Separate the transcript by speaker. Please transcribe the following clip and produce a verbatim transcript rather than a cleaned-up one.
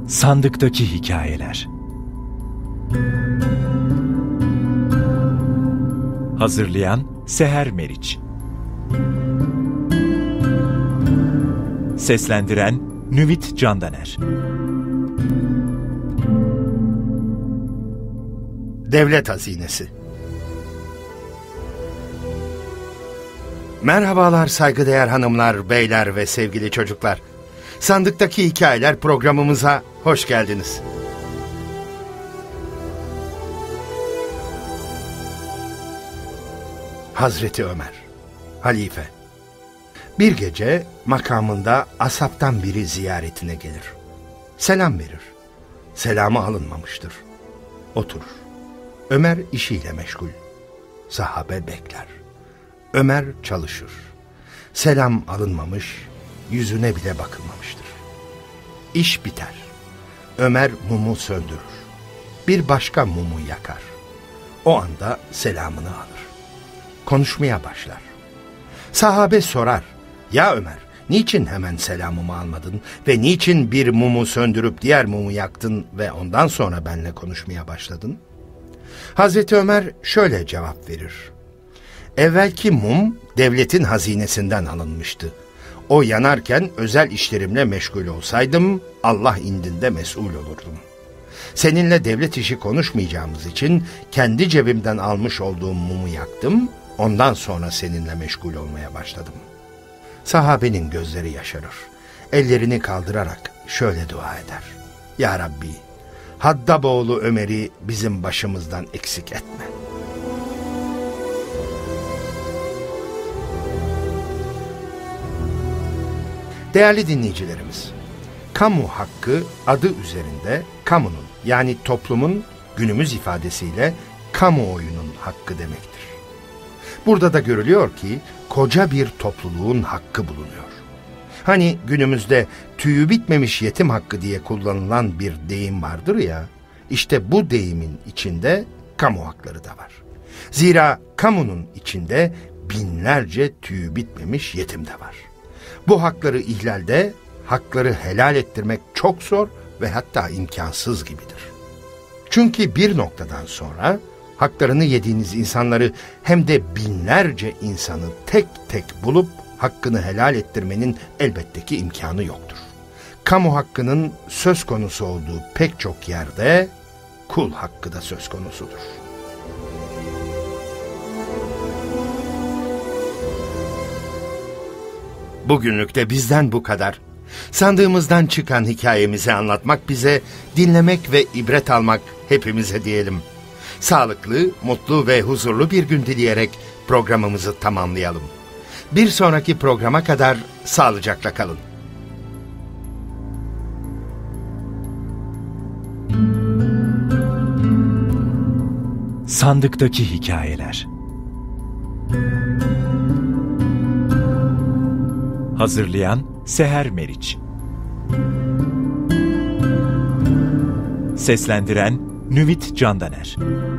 Speaker 1: Sandıktaki Hikayeler. Hazırlayan Seher Meriç. Seslendiren Nüvit Candaner.
Speaker 2: Devlet Hazinesi. Merhabalar saygıdeğer hanımlar, beyler ve sevgili çocuklar. Sandıktaki Hikayeler programımıza hoş geldiniz. Hazreti Ömer, halife. Bir gece makamında asaptan biri ziyaretine gelir. Selam verir. Selamı alınmamıştır. Oturur. Ömer işiyle meşgul. Sahabe bekler. Ömer çalışır. Selam alınmamış, yüzüne bile bakılmamıştır. İş biter. Ömer mumu söndürür. Bir başka mumu yakar. O anda selamını alır. Konuşmaya başlar. Sahabe sorar, "Ya Ömer, niçin hemen selamımı almadın ve niçin bir mumu söndürüp diğer mumu yaktın ve ondan sonra benimle konuşmaya başladın?" Hazreti Ömer şöyle cevap verir. Evvelki mum devletin hazinesinden alınmıştı. O yanarken özel işlerimle meşgul olsaydım Allah indinde mesul olurdum. Seninle devlet işi konuşmayacağımız için kendi cebimden almış olduğum mumu yaktım. Ondan sonra seninle meşgul olmaya başladım. Sahabenin gözleri yaşarır. Ellerini kaldırarak şöyle dua eder. Ya Rabbi, Haddaboğlu Ömer'i bizim başımızdan eksik etme. Değerli dinleyicilerimiz, kamu hakkı adı üzerinde kamunun yani toplumun günümüz ifadesiyle kamuoyunun hakkı demektir. Burada da görülüyor ki koca bir topluluğun hakkı bulunuyor. Hani günümüzde tüyü bitmemiş yetim hakkı diye kullanılan bir deyim vardır ya, işte bu deyimin içinde kamu hakları da var. Zira kamunun içinde binlerce tüyü bitmemiş yetim de var. Bu hakları ihlalde, hakları helal ettirmek çok zor ve hatta imkansız gibidir. Çünkü bir noktadan sonra haklarını yediğiniz insanları hem de binlerce insanı tek tek bulup hakkını helal ettirmenin elbette ki imkanı yoktur. Kamu hakkının söz konusu olduğu pek çok yerde kul hakkı da söz konusudur. Bugünlük de bizden bu kadar. Sandığımızdan çıkan hikayemizi anlatmak bize, dinlemek ve ibret almak hepimize diyelim. Sağlıklı, mutlu ve huzurlu bir gün dileyerek programımızı tamamlayalım. Bir sonraki programa kadar sağlıcakla kalın.
Speaker 1: Sandıktaki Hikayeler. Hazırlayan Seher Meriç. Seslendiren Nüvit Candaner.